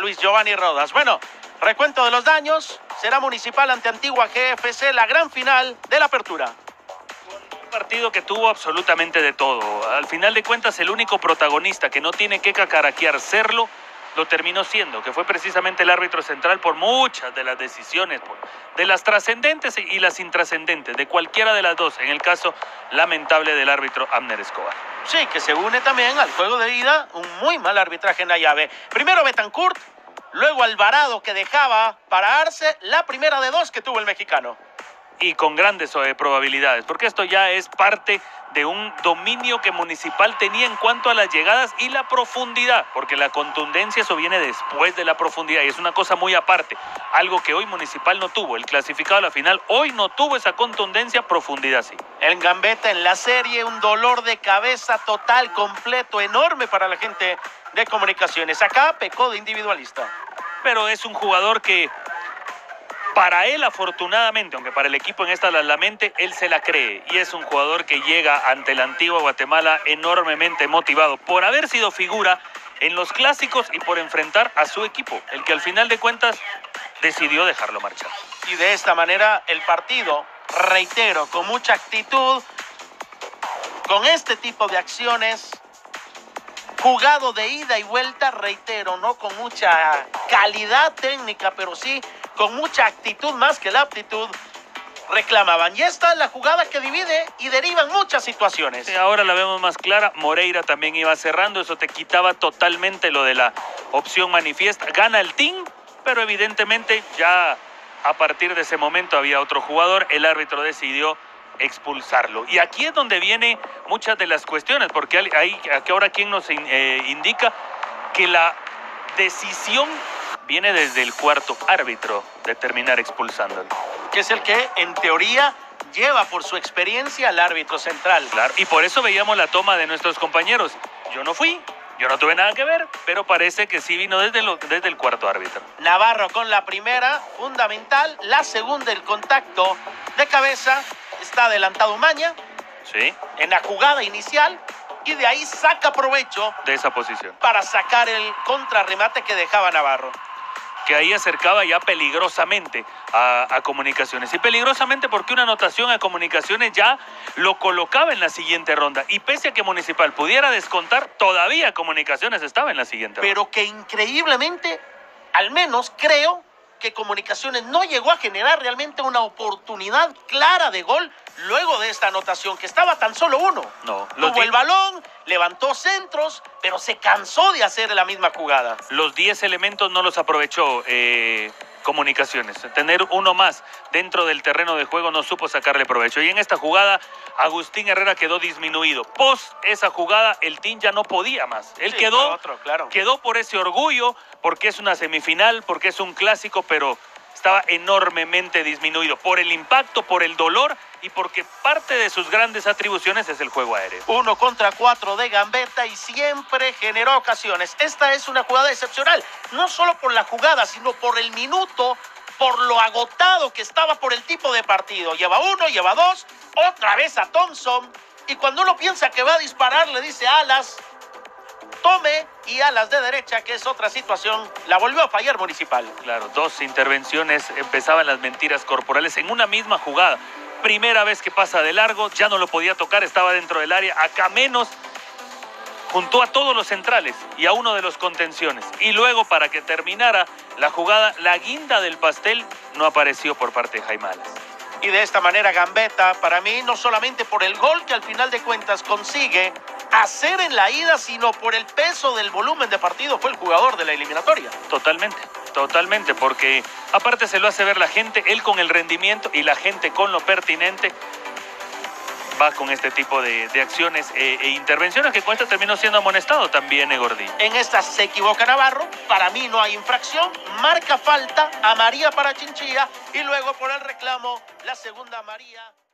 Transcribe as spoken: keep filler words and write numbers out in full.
Luis Giovanni Rodas. Bueno, recuento de los daños. Será Municipal ante Antigua G F C, la gran final de la apertura. Un partido que tuvo absolutamente de todo. Al final de cuentas, el único protagonista que no tiene que cacaraquear serlo, lo terminó siendo, que fue precisamente el árbitro central por muchas de las decisiones, por, de las trascendentes y las intrascendentes, de cualquiera de las dos, en el caso lamentable del árbitro Abner Escobar. Sí, que se une también al juego de ida, un muy mal arbitraje en la llave. Primero Betancourt, luego Alvarado, que dejaba para Arce la primera de dos que tuvo el mexicano. Y con grandes eh, probabilidades, porque esto ya es parte de un dominio que Municipal tenía en cuanto a las llegadas y la profundidad, porque la contundencia eso viene después de la profundidad y es una cosa muy aparte, algo que hoy Municipal no tuvo. El clasificado a la final hoy no tuvo esa contundencia, profundidad sí. El Gambetta en la serie, un dolor de cabeza total, completo, enorme para la gente de Comunicaciones. Acá pecó de individualista. Pero es un jugador que para él, afortunadamente, aunque para el equipo en esta la mente, él se la cree. Y es un jugador que llega ante la Antigua Guatemala enormemente motivado por haber sido figura en los clásicos y por enfrentar a su equipo, el que al final de cuentas decidió dejarlo marchar. Y de esta manera el partido, reitero, con mucha actitud, con este tipo de acciones, jugado de ida y vuelta, reitero, no con mucha calidad técnica, pero sí con mucha actitud más que la aptitud, reclamaban. Y esta es la jugada que divide y deriva en muchas situaciones. Sí, ahora la vemos más clara. Moreira también iba cerrando, eso te quitaba totalmente lo de la opción manifiesta. Gana el team, pero evidentemente ya a partir de ese momento había otro jugador, el árbitro decidió expulsarlo. Y aquí es donde vienen muchas de las cuestiones, porque hay, aquí ahora quien nos eh, indica que la decisión viene desde el cuarto árbitro de terminar expulsándolo. Que es el que, en teoría, lleva por su experiencia al árbitro central. Claro, y por eso veíamos la toma de nuestros compañeros. Yo no fui, yo no tuve nada que ver, pero parece que sí vino desde, lo, desde el cuarto árbitro. Navarro con la primera, fundamental. La segunda, el contacto de cabeza. Está adelantado Maña. Sí. En la jugada inicial. Y de ahí saca provecho de esa posición para sacar el contrarremate que dejaba Navarro. Que ahí acercaba ya peligrosamente a, a Comunicaciones. Y peligrosamente porque una anotación a Comunicaciones ya lo colocaba en la siguiente ronda. Y pese a que Municipal pudiera descontar, todavía Comunicaciones estaba en la siguiente Pero ronda. que increíblemente, al menos creo que Comunicaciones no llegó a generar realmente una oportunidad clara de gol luego de esta anotación, que estaba tan solo uno. No. Tuvo el balón, levantó centros, pero se cansó de hacer la misma jugada. Los diez elementos no los aprovechó eh, Comunicaciones. Tener uno más dentro del terreno de juego no supo sacarle provecho. Y en esta jugada, Agustín Herrera quedó disminuido. Post esa jugada, el team ya no podía más. Él Sí, quedó, otro, claro. quedó por ese orgullo, porque es una semifinal, porque es un clásico, pero estaba enormemente disminuido por el impacto, por el dolor y porque parte de sus grandes atribuciones es el juego aéreo. Uno contra cuatro de Gambetta y siempre generó ocasiones. Esta es una jugada excepcional, no solo por la jugada, sino por el minuto, por lo agotado que estaba por el tipo de partido. Lleva uno, lleva dos, otra vez a Thompson. Y cuando uno piensa que va a disparar, le dice Alas, tome, y Alas de derecha, que es otra situación, la volvió a fallar Municipal. Claro, dos intervenciones, empezaban las mentiras corporales en una misma jugada. Primera vez que pasa de largo, ya no lo podía tocar, estaba dentro del área, acá menos, juntó a todos los centrales y a uno de los contenciones. Y luego, para que terminara la jugada, la guinda del pastel no apareció por parte de Jaime Alas. Y de esta manera Gambetta, para mí, no solamente por el gol que al final de cuentas consigue hacer en la ida, sino por el peso del volumen de partido, fue el jugador de la eliminatoria. Totalmente, totalmente, porque aparte se lo hace ver la gente, él con el rendimiento y la gente con lo pertinente, va con este tipo de, de acciones e, e intervenciones que cuesta terminó siendo amonestado también Egordi. En esta se equivoca Navarro, para mí no hay infracción, marca falta a María para Chinchilla y luego por el reclamo la segunda María.